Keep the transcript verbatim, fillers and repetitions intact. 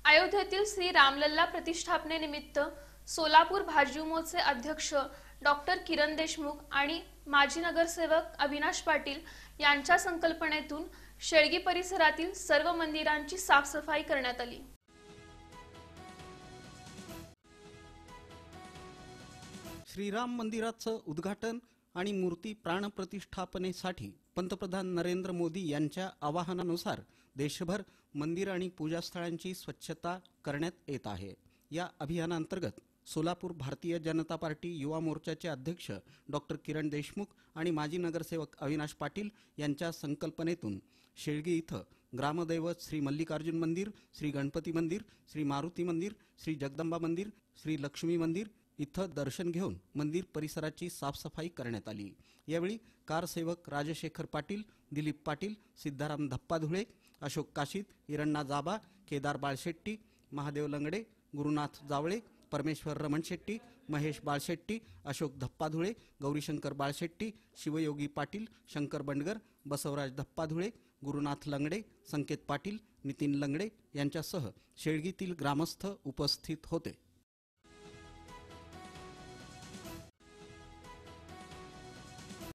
अयोध्येतील श्री रामलल्ला प्रतिष्ठापनेनिमित्त सोलापूर भाजयुमोचे अध्यक्ष डॉक्टर किरण देशमुख आणि माजी नगरसेवक अविनाश पाटील यांच्या संकल्पनेतून शेळगी परिसरातील सर्व मंदिरांची साफसफाई करण्यात आली। श्रीराम मंदिराचं उद्घाटन आणि मूर्ती प्राणप्रतिष्ठापनेसाठी पंतप्रधान नरेंद्र मोदी यांच्या आवाहनानुसार देशभर मंदिर आणि पूजास्थळांची स्वच्छता करण्यात येत आहे। या अभियानांतर्गत सोलापूर भारतीय जनता पार्टी युवा मोर्चाचे अध्यक्ष डॉक्टर किरण देशमुख आणि माजी नगरसेवक अविनाश पाटील यांच्या संकल्पनेतून शेळगी इथं ग्रामदैवत श्री मल्लिकार्जुन मंदिर, श्री गणपती मंदिर, श्री मारुती मंदिर, श्री जगदंबा मंदिर, श्री लक्ष्मी मंदिर इथं दर्शन घेऊन मंदिर परिसराची साफसफाई करण्यात आली। यावेळी कारसेवक राजशेखर पाटील, दिलीप पाटील, सिद्धाराम धप्पाधुळे, अशोक काशीद, इरण्णा जाबा, केदार बाळशेट्टी, महादेव लंगडे, गुरुनाथ जावळे, परमेश्वर रमण शेट्टी, महेश बाळशेट्टी, अशोक धप्पाधुळे, गौरीशंकर बाळशेट्टी, शिवयोगी पाटील, शंकर बंडगर, बसवराज धप्पाधुळे, गुरुनाथ लंगडे, संकेत पाटील, नितीन लंगडे यांच्यासह शेळगीतील ग्रामस्थ उपस्थित होते।